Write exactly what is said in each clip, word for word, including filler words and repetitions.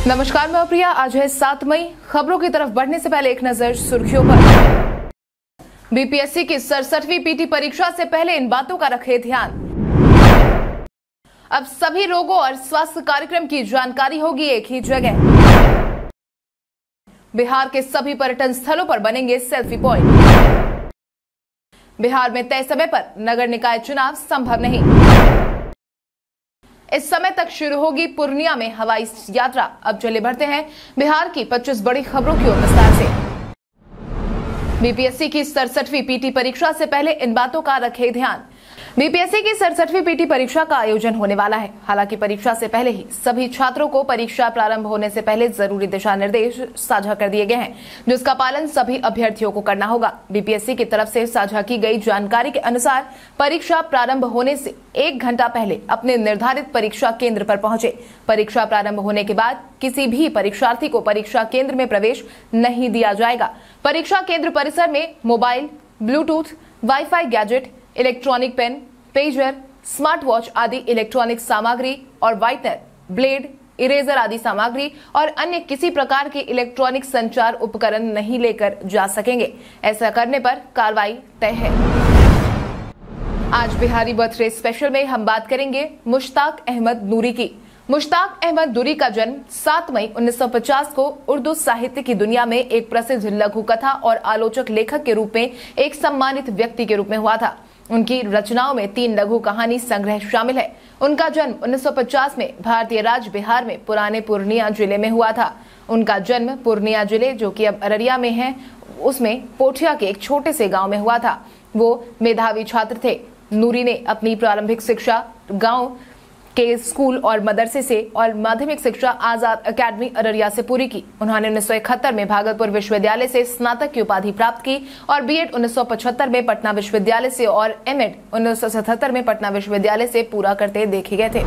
नमस्कार, मैं प्रिया। आज है सात मई। खबरों की तरफ बढ़ने से पहले एक नजर सुर्खियों पर। बीपीएससी की सड़सठवीं पीटी परीक्षा से पहले इन बातों का रखें ध्यान। अब सभी रोगों और स्वास्थ्य कार्यक्रम की जानकारी होगी एक ही जगह। बिहार के सभी पर्यटन स्थलों पर बनेंगे सेल्फी पॉइंट। बिहार में तय समय पर नगर निकाय चुनाव संभव नहीं। इस समय तक शुरू होगी पूर्णिया में हवाई यात्रा। अब चले बढ़ते हैं बिहार की पच्चीस बड़ी खबरों की ओर विस्तार से। बीपीएससी की सड़सठवीं पीटी परीक्षा से पहले इन बातों का रखें ध्यान। बीपीएससी की सड़सठवीं पीटी परीक्षा का आयोजन होने वाला है। हालांकि परीक्षा से पहले ही सभी छात्रों को परीक्षा प्रारंभ होने से पहले जरूरी दिशा निर्देश साझा कर दिए गए हैं, जिसका पालन सभी अभ्यर्थियों को करना होगा। बीपीएससी की तरफ से साझा की गई जानकारी के अनुसार परीक्षा प्रारंभ होने से एक घंटा पहले अपने निर्धारित परीक्षा केंद्र पर पहुंचे। परीक्षा प्रारंभ होने के बाद किसी भी परीक्षार्थी को परीक्षा केंद्र में प्रवेश नहीं दिया जाएगा। परीक्षा केंद्र परिसर में mobile, Bluetooth, wifi gadget, electronic pen, pager, smart watch आदि इलेक्ट्रॉनिक सामग्री और व्हाइटनर, ब्लेड, इरेजर आदि सामग्री और अन्य किसी प्रकार के इलेक्ट्रॉनिक संचार उपकरण नहीं लेकर जा सकेंगे। ऐसा करने पर कार्रवाई तय है। आज बिहारी बर्थडे स्पेशल में हम बात करेंगे मुश्ताक अहमद नूरी की। मुश्ताक अहमद नूरी का जन्म सात मई उन्नीस सौ पचास को उर्दू साहित्य की दुनिया में एक प्रसिद्ध लघु कथा और आलोचक लेखक के रूप में एक सम्मानित व्यक्ति के रूप में हुआ था। उनकी रचनाओं में तीन लघु कहानी संग्रह शामिल है। उनका जन्म उन्नीस सौ पचास में भारतीय राज्य बिहार में पुराने पूर्णिया जिले में हुआ था। उनका जन्म पूर्णिया जिले, जो कि अब अररिया में है, उसमें पोठिया के एक छोटे से गांव में हुआ था। वो मेधावी छात्र थे। नूरी ने अपनी प्रारंभिक शिक्षा गांव के स्कूल और मदरसे से और माध्यमिक शिक्षा आजाद एकेडमी अररिया से पूरी की। उन्होंने उन्नीस सौ इकहत्तर में भागलपुर विश्वविद्यालय से स्नातक की उपाधि प्राप्त की और बीएड उन्नीस सौ पचहत्तर में पटना विश्वविद्यालय से और एमएड उन्नीस सौ सतहत्तर में पटना विश्वविद्यालय से पूरा करते देखे गए थे।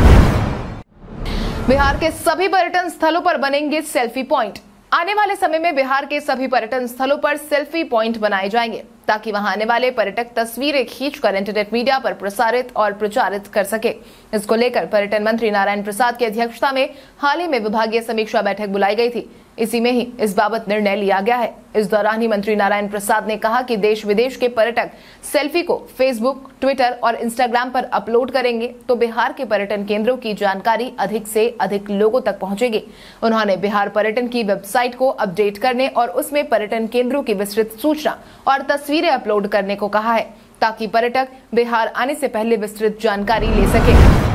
बिहार के सभी पर्यटन स्थलों पर बनेंगे सेल्फी पॉइंट। आने वाले समय में बिहार के सभी पर्यटन स्थलों पर सेल्फी पॉइंट बनाए जाएंगे, ताकि वहां आने वाले पर्यटक तस्वीरें खींचकर इंटरनेट मीडिया पर प्रसारित और प्रचारित कर सके। इसको लेकर पर्यटन मंत्री नारायण प्रसाद की अध्यक्षता में हाल ही में विभागीय समीक्षा बैठक बुलाई गई थी। इसी में ही इस बाबत निर्णय लिया गया है। इस दौरान ही मंत्री नारायण प्रसाद ने कहा कि देश विदेश के पर्यटक सेल्फी को फेसबुक, ट्विटर और इंस्टाग्राम पर अपलोड करेंगे तो बिहार के पर्यटन केंद्रों की जानकारी अधिक से अधिक लोगों तक पहुंचेगी। उन्होंने बिहार पर्यटन की वेबसाइट को अपडेट करने और उसमें पर्यटन केंद्रों की विस्तृत सूचना और तस्वीरें अपलोड करने को कहा है, ताकि पर्यटक बिहार आने से पहले विस्तृत जानकारी ले सके।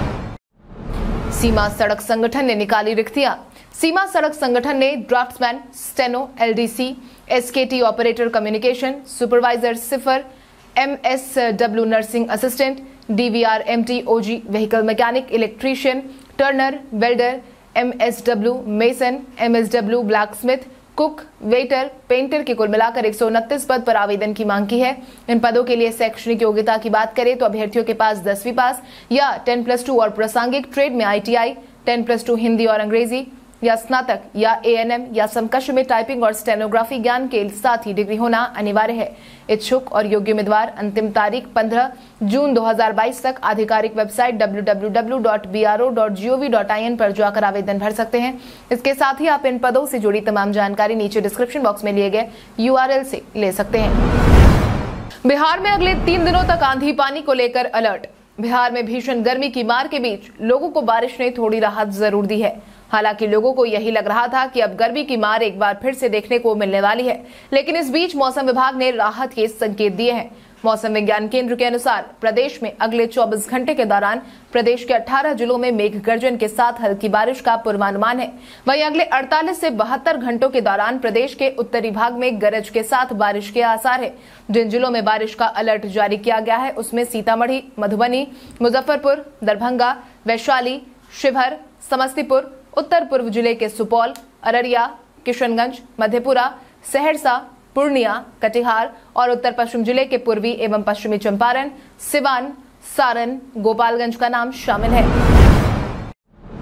सीमा सड़क संगठन ने निकाली रिक्तियां। सीमा सड़क संगठन ने draughtsman, steno, LDC, SKT operator communication, supervisor cipher, MSW nursing assistant, DVR, MT, OG, vehicle mechanic, electrician, turner, welder, MSW mason, MSW blacksmith, cook, waiter, painter के कुल मिलाकर एक सौ उनतीस पद पर आवेदन की मांग की है। इन पदों के लिए शैक्षणिक योग्यता की बात करें तो अभ्यर्थियों के पास दसवीं पास या टेन प्लस टू और प्रासंगिक ट्रेड में ITI, ten plus two Hindi और अंग्रेजी या स्नातक या एएनएम या समकक्ष में टाइपिंग और स्टेनोग्राफी ज्ञान के साथ ही डिग्री होना अनिवार्य है। इच्छुक और योग्य उम्मीदवार अंतिम तारीख पंद्रह जून दो हज़ार बाईस तक आधिकारिक website W W W dot B R O dot G O V dot I N पर जाकर आवेदन भर सकते हैं। इसके साथ ही आप इन पदों से जुड़ी तमाम जानकारी नीचे डिस्क्रिप्शन बॉक्स में लिए गए यू आर एल से ले सकते हैं। बिहार में अगले तीन दिनों तक आंधी पानी को लेकर अलर्ट। बिहार में भीषण गर्मी की मार के बीच लोगों को बारिश ने थोड़ी राहत जरूर दी है। हालांकि लोगों को यही लग रहा था कि अब गर्मी की मार एक बार फिर से देखने को मिलने वाली है, लेकिन इस बीच मौसम विभाग ने राहत के संकेत दिए हैं। मौसम विज्ञान केंद्र के अनुसार प्रदेश में अगले चौबीस घंटे के दौरान प्रदेश के अठारह जिलों में मेघ गर्जन के साथ हल्की बारिश का पूर्वानुमान है। वहीं अगले अड़तालीस से बहत्तर घंटों के दौरान प्रदेश के उत्तरी भाग में गरज के साथ बारिश के आसार है। जिन जिलों में बारिश का अलर्ट जारी किया गया है उसमें सीतामढ़ी, मधुबनी, मुजफ्फरपुर, दरभंगा, वैशाली, शिवहर, समस्तीपुर, उत्तर पूर्व जिले के सुपौल, अररिया, किशनगंज, मधेपुरा, सहरसा, पूर्णिया, कटिहार और उत्तर पश्चिम जिले के पूर्वी एवं पश्चिमी चंपारण, सिवान, सारण, गोपालगंज का नाम शामिल है।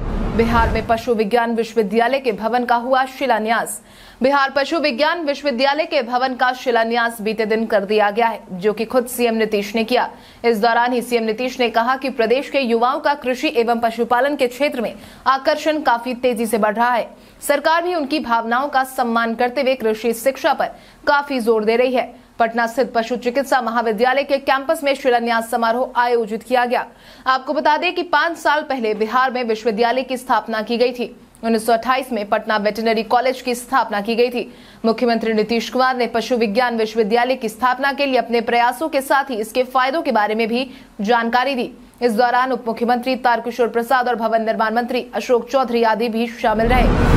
बिहार में पशु विज्ञान विश्वविद्यालय के भवन का हुआ शिलान्यास। बिहार पशु विज्ञान विश्वविद्यालय के भवन का शिलान्यास बीते दिन कर दिया गया है, जो कि खुद सीएम नीतीश ने किया। इस दौरान ही सीएम नीतीश ने कहा कि प्रदेश के युवाओं का कृषि एवं पशुपालन के क्षेत्र में आकर्षण काफी तेजी से बढ़ रहा है। सरकार भी उनकी भावनाओं का सम्मान करते हुए कृषि शिक्षा पर काफी जोर दे रही है। पटना स्थित पशु चिकित्सा महाविद्यालय के कैंपस में शिलान्यास समारोह आयोजित किया गया। आपको बता दें कि पांच साल पहले बिहार में विश्वविद्यालय की स्थापना की गई थी। उन्नीस सौ अट्ठाईस में पटना वेटरनरी कॉलेज की स्थापना की गई थी। मुख्यमंत्री नीतीश कुमार ने पशु विज्ञान विश्वविद्यालय की स्थापना के लिए अपने प्रयासों के साथ ही इसके फायदों के बारे में भी जानकारी दी। इस दौरान उप मुख्यमंत्री तारकिशोर प्रसाद और भवन निर्माण मंत्री अशोक चौधरी आदि भी शामिल रहे।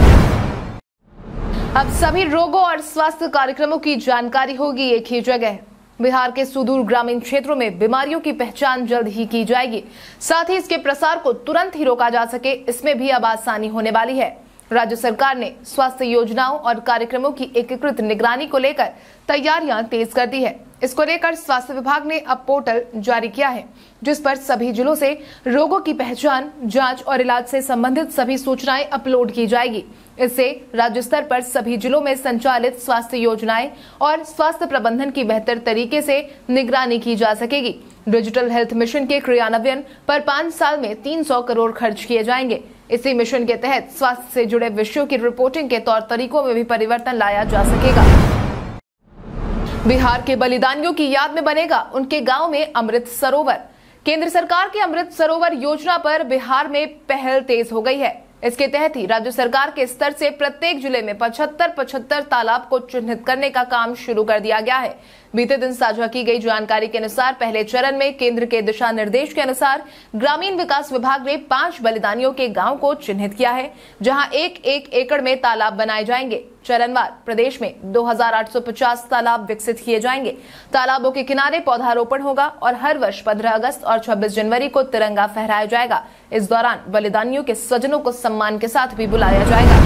अब सभी रोगों और स्वास्थ्य कार्यक्रमों की जानकारी होगी एक ही जगह। बिहार के सुदूर ग्रामीण क्षेत्रों में बीमारियों की पहचान जल्द ही की जाएगी, साथ ही इसके प्रसार को तुरंत ही रोका जा सके, इसमें भी अब आसानी होने वाली है। राज्य सरकार ने स्वास्थ्य योजनाओं और कार्यक्रमों की एकीकृत निगरानी को लेकर तैयारियां तेज कर दी है। इसको लेकर स्वास्थ्य विभाग ने अब पोर्टल जारी किया है, जिस पर सभी जिलों से रोगों की पहचान, जांच और इलाज से संबंधित सभी सूचनाएं अपलोड की जाएगी। इससे राज्य स्तर पर सभी जिलों में संचालित स्वास्थ्य योजनाएं और स्वास्थ्य प्रबंधन की बेहतर तरीके से निगरानी की जा सकेगी। डिजिटल हेल्थ मिशन के क्रियान्वयन पर पाँच साल में तीन सौ करोड़ खर्च किए जाएंगे। इसी मिशन के तहत स्वास्थ्य से जुड़े विषयों की रिपोर्टिंग के तौर तरीकों में भी परिवर्तन लाया जा सकेगा। बिहार के बलिदानियों की याद में बनेगा उनके गांव में अमृत सरोवर। केंद्र सरकार की अमृत सरोवर योजना पर बिहार में पहल तेज हो गई है। इसके तहत ही राज्य सरकार के स्तर से प्रत्येक जिले में पचहत्तर पचहत्तर तालाब को चिन्हित करने का काम शुरू कर दिया गया है। बीते दिन साझा की गई जानकारी के अनुसार पहले चरण में केंद्र के दिशा निर्देश के अनुसार ग्रामीण विकास विभाग ने पांच बलिदानियों के गांव को चिन्हित किया है, जहां एक एक एकड़ में तालाब बनाए जाएंगे। चरणवार प्रदेश में दो हजार आठ सौ पचास तालाब विकसित किए जाएंगे। तालाबों के किनारे पौधारोपण होगा और हर वर्ष पंद्रह अगस्त और छब्बीस जनवरी को तिरंगा फहराया जाएगा। इस दौरान बलिदानियों के स्वजनों को सम्मान के साथ भी बुलाया जाएगा।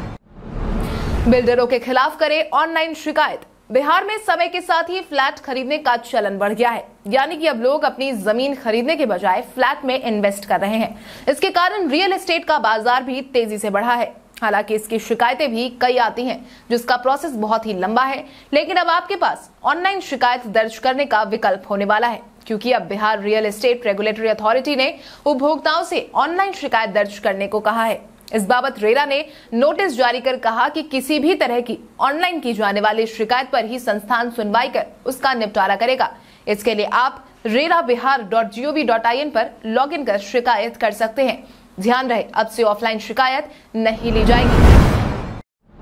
बिल्डरों के खिलाफ करे ऑनलाइन शिकायत। बिहार में समय के साथ ही फ्लैट खरीदने का चलन बढ़ गया है, यानी कि अब लोग अपनी जमीन खरीदने के बजाय फ्लैट में इन्वेस्ट कर रहे हैं। इसके कारण रियल एस्टेट का बाजार भी तेजी से बढ़ा है। हालांकि इसकी शिकायतें भी कई आती हैं, जिसका प्रोसेस बहुत ही लंबा है, लेकिन अब आपके पास ऑनलाइन शिकायत दर्ज करने का विकल्प होने वाला है, क्योंकि अब Bihar real estate regulatory authority ने उपभोक्ताओं से ऑनलाइन शिकायत दर्ज करने को कहा है। इस बाबत रेरा ने नोटिस जारी कर कहा कि किसी भी तरह की ऑनलाइन की जाने वाली शिकायत पर ही संस्थान सुनवाई कर उसका निपटारा करेगा। इसके लिए आप RERA Bihar dot G O V dot I N पर लॉग इन कर शिकायत कर सकते हैं। ध्यान रहे, अब से ऑफलाइन शिकायत नहीं ली जाएगी।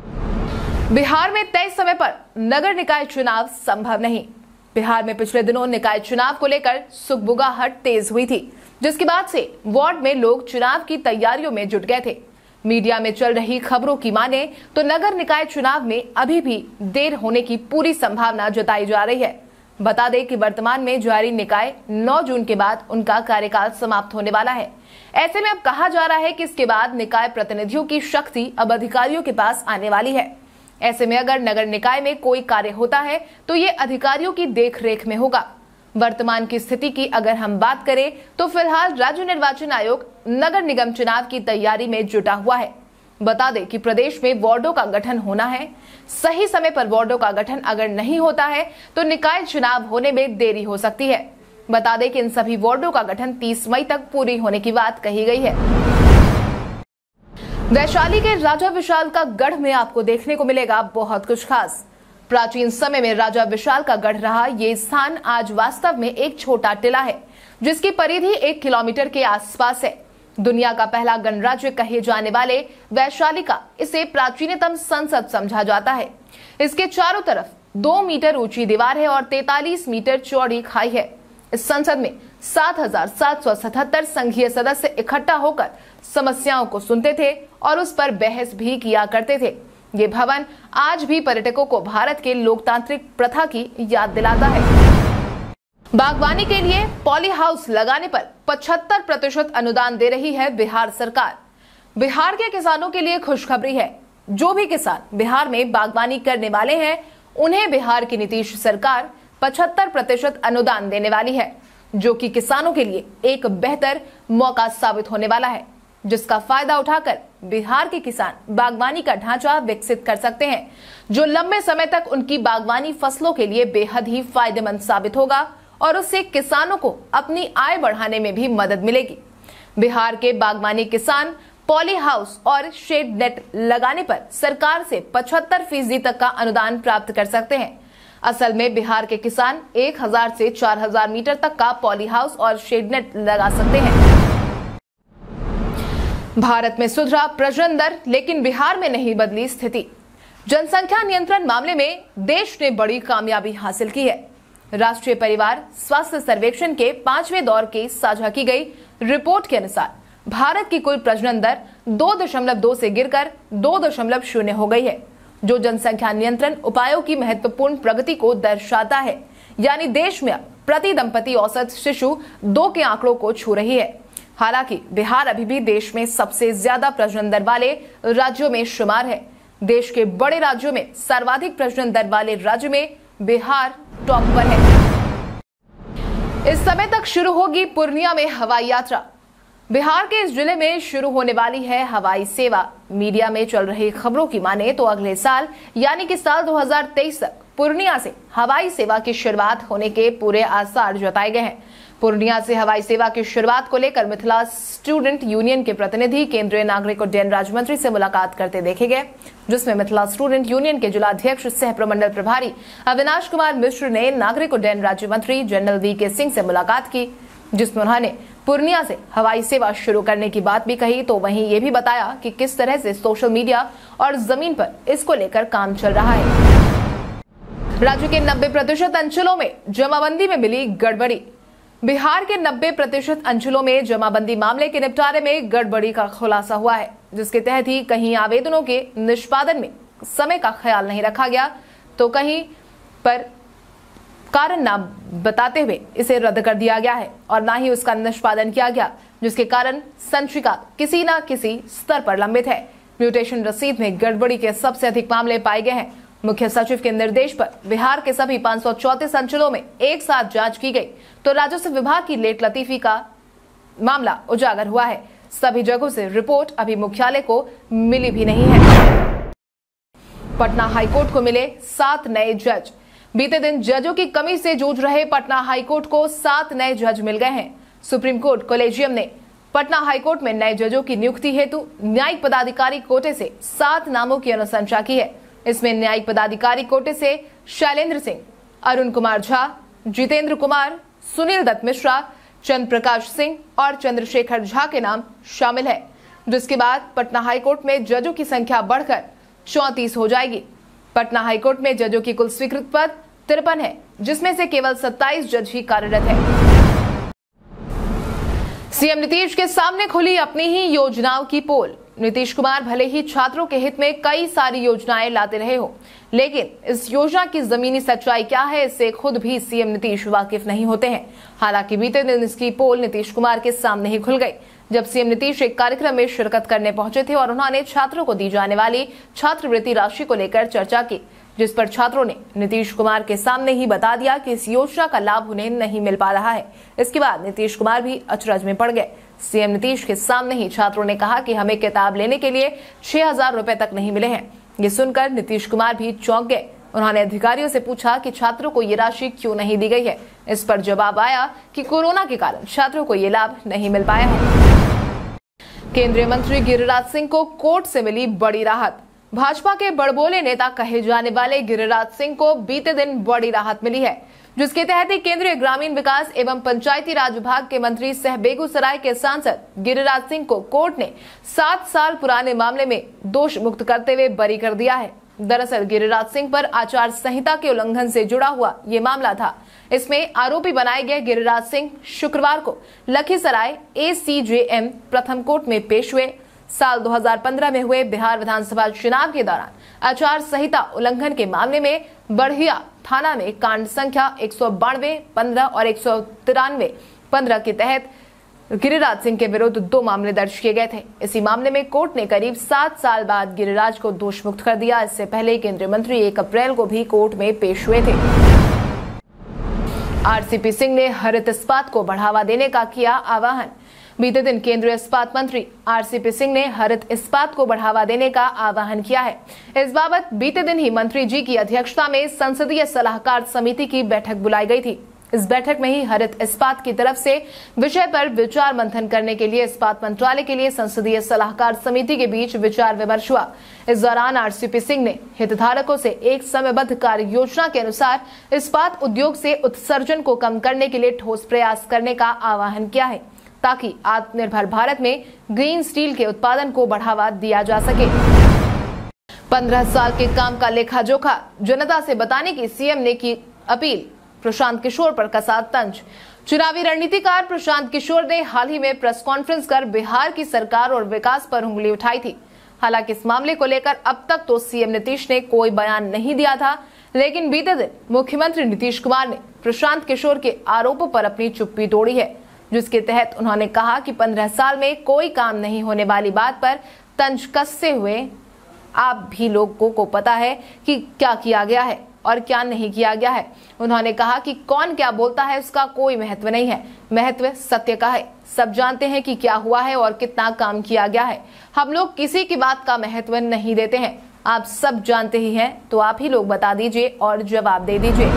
बिहार में तय समय पर नगर निकाय चुनाव संभव नहीं। बिहार में पिछले दिनों निकाय चुनाव को लेकर सुगबुगाहट तेज हुई थी, जिसके बाद से वार्ड में लोग चुनाव की तैयारियों में जुट गए थे। मीडिया में चल रही खबरों की माने तो नगर निकाय चुनाव में अभी भी देर होने की पूरी संभावना जताई जा रही है। बता दें कि वर्तमान में जारी निकाय नौ जून के बाद उनका कार्यकाल समाप्त होने वाला है। ऐसे में अब कहा जा रहा है कि इसके बाद निकाय प्रतिनिधियों की शक्ति अब अधिकारियों के पास आने वाली है। ऐसे में अगर नगर निकाय में कोई कार्य होता है तो ये अधिकारियों की देखरेख में होगा। वर्तमान की स्थिति की अगर हम बात करें तो फिलहाल राज्य निर्वाचन आयोग नगर निगम चुनाव की तैयारी में जुटा हुआ है। बता दें कि प्रदेश में वार्डों का गठन होना है। सही समय पर वार्डों का गठन अगर नहीं होता है तो निकाय चुनाव होने में देरी हो सकती है। बता दें कि इन सभी वार्डों का गठन तीस मई तक पूरी होने की बात कही गई है। वैशाली के राजा विशाल का गढ़ में आपको देखने को मिलेगा बहुत कुछ खास। प्राचीन समय में राजा विशाल का गढ़ रहा ये स्थान आज वास्तव में एक छोटा टिला है, जिसकी परिधि एक किलोमीटर के आसपास है। दुनिया का पहला गणराज्य कहे जाने वाले वैशाली का इसे प्राचीनतम संसद समझा जाता है। इसके चारों तरफ दो मीटर ऊंची दीवार है और तैतालीस मीटर चौड़ी खाई है। इस संसद में सात हजार सात सौ सतहत्तर संघीय सदस्य इकट्ठा होकर समस्याओं को सुनते थे और उस पर बहस भी किया करते थे। ये भवन आज भी पर्यटकों को भारत के लोकतांत्रिक प्रथा की याद दिलाता है। बागवानी के लिए पॉली हाउस लगाने पर पचहत्तर प्रतिशत अनुदान दे रही है बिहार सरकार। बिहार के किसानों के लिए खुशखबरी है। जो भी किसान बिहार में बागवानी करने वाले हैं, उन्हें बिहार की नीतीश सरकार पचहत्तर प्रतिशत अनुदान देने वाली है, जो कि किसानों के लिए एक बेहतर मौका साबित होने वाला है। जिसका फायदा उठाकर बिहार के किसान बागवानी का ढांचा विकसित कर सकते हैं, जो लंबे समय तक उनकी बागवानी फसलों के लिए बेहद ही फायदेमंद साबित होगा और उससे किसानों को अपनी आय बढ़ाने में भी मदद मिलेगी। बिहार के बागवानी किसान पॉली हाउस और शेड नेट लगाने पर सरकार से पचहत्तर फीसदी तक का अनुदान प्राप्त कर सकते हैं। असल में बिहार के किसान एक हजार से चार हजार मीटर तक का पॉली हाउस और शेड नेट लगा सकते हैं। भारत में सुधरा प्रजनन दर, लेकिन बिहार में नहीं बदली स्थिति। जनसंख्या नियंत्रण मामले में देश ने बड़ी कामयाबी हासिल की है। राष्ट्रीय परिवार स्वास्थ्य सर्वेक्षण के पांचवें दौर की साझा की गई रिपोर्ट के अनुसार भारत की कुल प्रजनन दर दो दशमलव दो से गिरकर दो दशमलव शून्य हो गई है, जो जनसंख्या नियंत्रण उपायों की महत्वपूर्ण प्रगति को दर्शाता है। यानी देश में प्रति दंपति औसत शिशु दो के आंकड़ों को छू रही है। हालांकि बिहार अभी भी देश में सबसे ज्यादा प्रजनन दर वाले राज्यों में शुमार है। देश के बड़े राज्यों में सर्वाधिक प्रजनन दर वाले राज्य में बिहार टॉप पर है। इस समय तक शुरू होगी पूर्णिया में हवाई यात्रा। बिहार के इस जिले में शुरू होने वाली है हवाई सेवा। मीडिया में चल रही खबरों की माने तो अगले साल यानी कि साल दो हज़ार तेईस तक पूर्णिया से हवाई सेवा की शुरुआत होने के पूरे आसार जताए गए हैं। पूर्णिया से हवाई सेवा की शुरुआत को लेकर मिथिला स्टूडेंट यूनियन के प्रतिनिधि केंद्रीय नागरिक उड्डयन राज्य मंत्री से मुलाकात करते देखे गए, जिसमें मिथिला स्टूडेंट यूनियन के जिलाध्यक्ष सह प्रमंडल प्रभारी अविनाश कुमार मिश्र ने नागरिक उड्डयन राज्य मंत्री जनरल वी के सिंह से मुलाकात की, जिसमें उन्होंने पूर्णिया से हवाई सेवा शुरू करने की बात भी कही। तो वहीं ये भी बताया कि किस तरह से सोशल मीडिया और जमीन पर इसको लेकर काम चल रहा है। राज्य के नब्बे प्रतिशत अंचलों में जमाबंदी में मिली गड़बड़ी। बिहार के नब्बे प्रतिशत अंचलों में जमाबंदी मामले के निपटारे में गड़बड़ी का खुलासा हुआ है, जिसके तहत ही कहीं आवेदनों के निष्पादन में समय का ख्याल नहीं रखा गया, तो कहीं पर कारण न बताते हुए इसे रद्द कर दिया गया है और न ही उसका निष्पादन किया गया, जिसके कारण संचिका किसी न किसी स्तर पर लंबित है। म्यूटेशन रसीद में गड़बड़ी के सबसे अधिक मामले पाए गए हैं। मुख्य सचिव के निर्देश पर बिहार के सभी पांच सौ चौंतीस अंचलों में एक साथ जांच की गई, तो राजस्व विभाग की लेट लतीफी का मामला उजागर हुआ है। सभी जगहों से रिपोर्ट अभी मुख्यालय को मिली भी नहीं है। पटना हाईकोर्ट को मिले सात नए जज। बीते दिन जजों की कमी से जूझ रहे पटना हाईकोर्ट को सात नए जज मिल गए हैं। सुप्रीम कोर्ट कॉलेजियम ने पटना हाईकोर्ट में नए जजों की नियुक्ति हेतु न्यायिक पदाधिकारी कोटे से सात नामों की अनुशंसा की है। इसमें न्यायिक पदाधिकारी कोटे से शैलेंद्र सिंह, अरुण कुमार झा, जितेंद्र कुमार, सुनील दत्त मिश्रा, चंद्र प्रकाश सिंह और चंद्रशेखर झा के नाम शामिल है, जिसके बाद पटना हाईकोर्ट में जजों की संख्या बढ़कर चौंतीस हो जाएगी। पटना हाईकोर्ट में जजों की कुल स्वीकृत पद तिरपन है, जिसमें से केवल सत्ताईस जज ही कार्यरत है। सीएम नीतीश के सामने खुली अपनी ही योजनाओं की पोल। नीतीश कुमार भले ही छात्रों के हित में कई सारी योजनाएं लाते रहे हो, लेकिन इस योजना की जमीनी सच्चाई क्या है, इससे खुद भी सीएम नीतीश वाकिफ नहीं होते हैं। हालांकि बीते दिन इसकी पोल नीतीश कुमार के सामने ही खुल गई, जब सीएम नीतीश एक कार्यक्रम में शिरकत करने पहुंचे थे और उन्होंने छात्रों को दी जाने वाली छात्रवृत्ति राशि को लेकर चर्चा की, जिस पर छात्रों ने नीतीश कुमार के सामने ही बता दिया कि इस योजना का लाभ उन्हें नहीं मिल पा रहा है। इसके बाद नीतीश कुमार भी अचरज में पड़ गए। सीएम नीतीश के सामने ही छात्रों ने कहा कि हमें किताब लेने के लिए छह हजार रुपए तक नहीं मिले हैं। ये सुनकर नीतीश कुमार भी चौंक गए। उन्होंने अधिकारियों से पूछा कि छात्रों को ये राशि क्यों नहीं दी गई है। इस पर जवाब आया कि कोरोना के कारण छात्रों को ये लाभ नहीं मिल पाया है। केंद्रीय मंत्री गिरिराज सिंह को कोर्ट से मिली बड़ी राहत। भाजपा के बड़बोले नेता कहे जाने वाले गिरिराज सिंह को बीते दिन बड़ी राहत मिली है, जिसके तहत केंद्रीय ग्रामीण विकास एवं पंचायती राज विभाग के मंत्री सह बेगूसराय के सांसद गिरिराज सिंह को कोर्ट ने सात साल पुराने मामले में दोष मुक्त करते हुए बरी कर दिया है। दरअसल गिरिराज सिंह पर आचार संहिता के उल्लंघन से जुड़ा हुआ ये मामला था। इसमें आरोपी बनाए गए गिरिराज सिंह शुक्रवार को Lakhisarai A C J M प्रथम कोर्ट में पेश हुए। साल दो हज़ार पंद्रह में हुए बिहार विधानसभा चुनाव के दौरान आचार संहिता उल्लंघन के मामले में बढ़िया थाना में कांड संख्या एक सौ बानवे पंद्रह और एक सौ तिरानवे पंद्रह के तहत गिरिराज सिंह के विरुद्ध दो मामले दर्ज किए गए थे। इसी मामले में कोर्ट ने करीब सात साल बाद गिरिराज को दोष मुक्त कर दिया। इससे पहले केंद्रीय मंत्री एक अप्रैल को भी कोर्ट में पेश हुए थे। आरसीपी सिंह ने हरित इस्पात को बढ़ावा देने का किया आह्वान। बीते दिन केंद्रीय इस्पात मंत्री आरसीपी सिंह ने हरित इस्पात को बढ़ावा देने का आह्वान किया है। इस बाबत बीते दिन ही मंत्री जी की अध्यक्षता में संसदीय सलाहकार समिति की बैठक बुलाई गई थी। इस बैठक में ही हरित इस्पात की तरफ से विषय पर विचार मंथन करने के लिए इस्पात मंत्रालय के लिए संसदीय सलाहकार समिति के बीच विचार विमर्श हुआ। इस दौरान आरसीपी सिंह ने हितधारकों से एक समयबद्ध कार्य योजना के अनुसार इस्पात उद्योग से उत्सर्जन को कम करने के लिए ठोस प्रयास करने का आह्वान किया है, ताकि आत्मनिर्भर भारत में ग्रीन स्टील के उत्पादन को बढ़ावा दिया जा सके। पंद्रह साल के काम का लेखा जोखा जनता से बताने की सीएम ने की अपील। प्रशांत किशोर पर कसा तंज। चुनावी रणनीतिकार प्रशांत किशोर ने हाल ही में प्रेस कॉन्फ्रेंस कर बिहार की सरकार और विकास पर उंगली उठाई थी। हालांकि इस मामले को लेकर अब तक तो सीएम नीतीश ने कोई बयान नहीं दिया था, लेकिन बीते दिन मुख्यमंत्री नीतीश कुमार ने प्रशांत किशोर के आरोपों पर अपनी चुप्पी तोड़ी है, जिसके तहत उन्होंने कहा कि पंद्रह साल में कोई काम नहीं होने वाली बात पर तंज कसते हुए आप भी लोगों को पता है कि क्या किया गया है और क्या नहीं किया गया है। उन्होंने कहा कि कौन क्या बोलता है उसका कोई महत्व नहीं है, महत्व सत्य का है। सब जानते हैं कि क्या हुआ है और कितना काम किया गया है। हम लोग किसी की बात का महत्व नहीं देते हैं। आप सब जानते ही हैं, तो आप ही लोग बता दीजिए और जवाब दे दीजिए।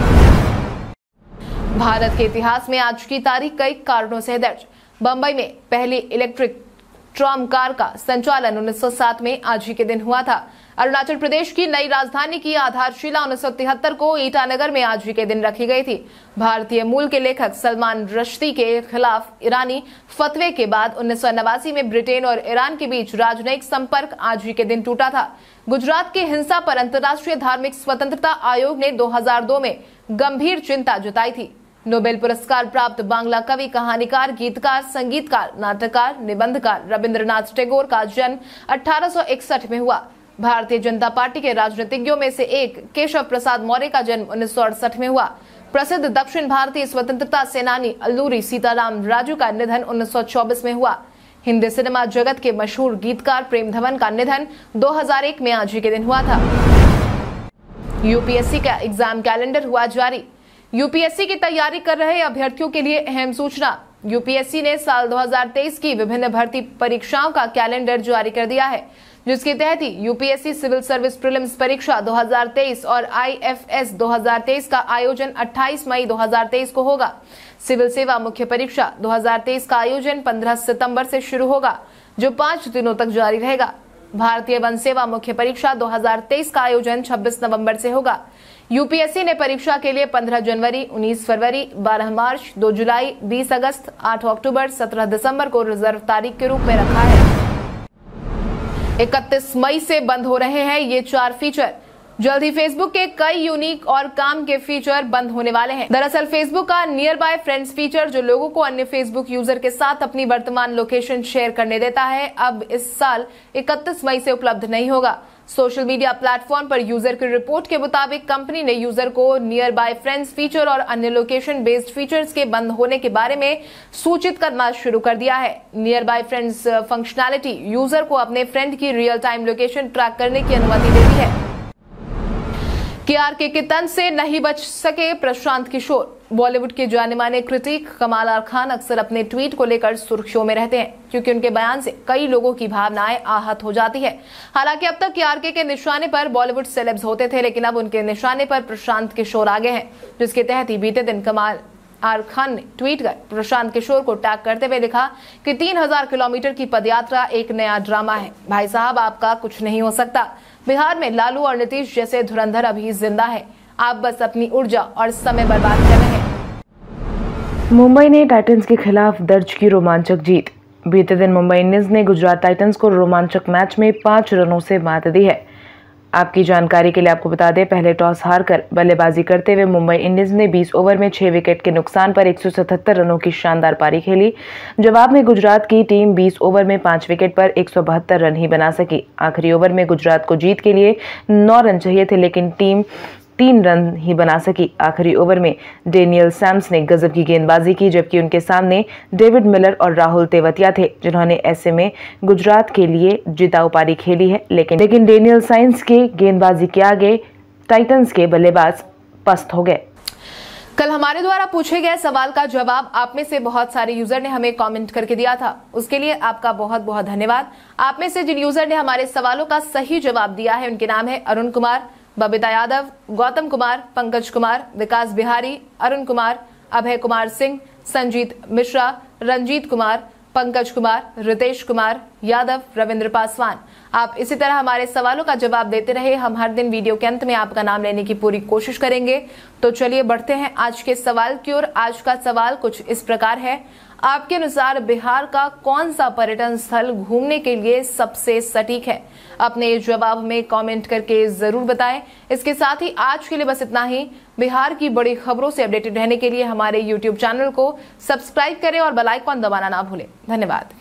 भारत के इतिहास में आज की तारीख कई कारणों से दर्ज। बंबई में पहली इलेक्ट्रिक ट्राम कार का संचालन उन्नीस सौ सात में आज ही के दिन हुआ था। अरुणाचल प्रदेश की नई राजधानी की आधारशिला उन्नीस सौ तिहत्तर को ईटानगर में आज ही के दिन रखी गई थी। भारतीय मूल के लेखक सलमान रश्दी के खिलाफ ईरानी फतवे के बाद उन्नीस सौ नवासी में ब्रिटेन और ईरान के बीच राजनयिक संपर्क आज ही के दिन टूटा था। गुजरात की हिंसा पर अंतर्राष्ट्रीय धार्मिक स्वतंत्रता आयोग ने दो हजार दो में गंभीर चिंता जताई थी। नोबेल पुरस्कार प्राप्त बांग्ला कवि, कहानीकार, गीतकार, संगीतकार, नाटककार, निबंधकार रविंद्रनाथ टैगोर का जन्म अठारह सौ इकसठ में हुआ। भारतीय जनता पार्टी के राजनीतिज्ञों में से एक केशव प्रसाद मौर्य का जन्म उन्नीस सौ अड़सठ में हुआ। प्रसिद्ध दक्षिण भारतीय स्वतंत्रता सेनानी अल्लूरी सीताराम राजू का निधन उन्नीस सौ चौबीस में हुआ। हिंदी सिनेमा जगत के मशहूर गीतकार प्रेम धवन का निधन दो हजार एक में आज ही के दिन हुआ था। यूपीएससी का एग्जाम कैलेंडर हुआ जारी। यूपीएससी की तैयारी कर रहे अभ्यर्थियों के लिए अहम सूचना। यूपीएससी ने साल दो हजार तेईस की विभिन्न भर्ती परीक्षाओं का कैलेंडर जारी कर दिया है, जिसके तहत ही यूपीएससी सिविल सर्विस प्रीलिम्स परीक्षा दो हजार तेईस और आईएफएस दो हजार तेईस का आयोजन अट्ठाईस मई दो हजार तेईस को होगा। सिविल सेवा मुख्य परीक्षा दो हजार तेईस का आयोजन पंद्रह सितंबर से शुरू होगा, जो पांच दिनों तक जारी रहेगा। भारतीय वन सेवा मुख्य परीक्षा दो हजार तेईस का आयोजन छब्बीस नवंबर से होगा। यूपीएससी ने परीक्षा के लिए पंद्रह जनवरी, उन्नीस फरवरी, बारह मार्च, दो जुलाई, बीस अगस्त, आठ अक्टूबर, सत्रह दिसंबर को रिजर्व तारीख के रूप में रखा है। इकतीस मई से बंद हो रहे हैं ये चार फीचर। जल्द ही फेसबुक के कई यूनिक और काम के फीचर बंद होने वाले हैं। दरअसल फेसबुक का नियर बाय फ्रेंड्स फीचर, जो लोगों को अन्य फेसबुक यूजर के साथ अपनी वर्तमान लोकेशन शेयर करने देता है, अब इस साल इकतीस मई से उपलब्ध नहीं होगा। सोशल मीडिया प्लेटफॉर्म पर यूजर की रिपोर्ट के मुताबिक कंपनी ने यूजर को नियर बाय फ्रेंड्स फीचर और अन्य लोकेशन बेस्ड फीचर्स के बंद होने के बारे में सूचित करना शुरू कर दिया है। Nearby friends functionality user को अपने फ्रेंड की रियल टाइम लोकेशन ट्रैक करने की अनुमति देती है। केआरके के तंज से नहीं बच सके प्रशांत किशोर। बॉलीवुड के जाने माने क्रिटिक कमाल आर खान अक्सर अपने ट्वीट को लेकर सुर्खियों में रहते हैं, क्योंकि उनके बयान से कई लोगों की भावनाएं आहत हो जाती है। हालांकि अब तक केआरके के निशाने पर बॉलीवुड सेलेब्स होते थे, लेकिन अब उनके निशाने पर प्रशांत किशोर आ गए हैं, जिसके तहत ही बीते दिन कमाल आर खान ने ट्वीट कर प्रशांत किशोर को टैग करते हुए लिखा कि तीन हजार किलोमीटर की पदयात्रा एक नया ड्रामा है। भाई साहब, आपका कुछ नहीं हो सकता। बिहार में लालू और नीतीश जैसे धुरंधर अभी जिंदा है। आप बस अपनी ऊर्जा और समय बर्बाद कर रहे हैं। मुंबई ने टाइटंस के खिलाफ दर्ज की रोमांचक जीत। बीते दिन मुंबई इंडियंस ने गुजरात टाइटंस को रोमांचक मैच में पांच रनों से मात दी है। आपकी जानकारी के लिए आपको बता दें, पहले टॉस हारकर बल्लेबाजी करते हुए मुंबई इंडियंस ने बीस ओवर में छह विकेट के नुकसान पर एक सौ सतहत्तर रनों की शानदार पारी खेली। जवाब में गुजरात की टीम बीस ओवर में पांच विकेट पर एक सौ बहत्तर रन ही बना सकी। आखिरी ओवर में गुजरात को जीत के लिए नौ रन चाहिए थे, लेकिन टीम तीन रन ही बना सकी। आखिरी ओवर में डेनियल सैम्स ने गजब की गेंदबाजी की, जबकि उनके सामने डेविड मिलर और राहुल तेवतिया थे, जिन्होंने ऐसे में गुजरात के लिए जिताऊ पारी खेली है। लेकिन लेकिन डेनियल सैम्स के गेंदबाजी के आगे टाइटंस के बल्लेबाज पस्त हो गए। कल हमारे द्वारा पूछे गए सवाल का जवाब आप में से बहुत सारे यूजर ने हमें कमेंट करके दिया था, उसके लिए आपका बहुत बहुत धन्यवाद। आप में से जिन यूजर ने हमारे सवालों का सही जवाब दिया है उनके नाम है अरुण कुमार, बबीता यादव, गौतम कुमार, पंकज कुमार, विकास बिहारी, अरुण कुमार, अभय कुमार सिंह, संजीत मिश्रा, रंजीत कुमार, पंकज कुमार, रितेश कुमार यादव, रविंद्र पासवान। आप इसी तरह हमारे सवालों का जवाब देते रहे। हम हर दिन वीडियो के अंत में आपका नाम लेने की पूरी कोशिश करेंगे। तो चलिए बढ़ते हैं आज के सवाल की ओर। आज का सवाल कुछ इस प्रकार है, आपके अनुसार बिहार का कौन सा पर्यटन स्थल घूमने के लिए सबसे सटीक है? अपने जवाब में कमेंट करके जरूर बताएं। इसके साथ ही आज के लिए बस इतना ही। बिहार की बड़ी खबरों से अपडेटेड रहने के लिए हमारे यूट्यूब चैनल को सब्सक्राइब करें और बेल आइकन दबाना ना भूलें। धन्यवाद।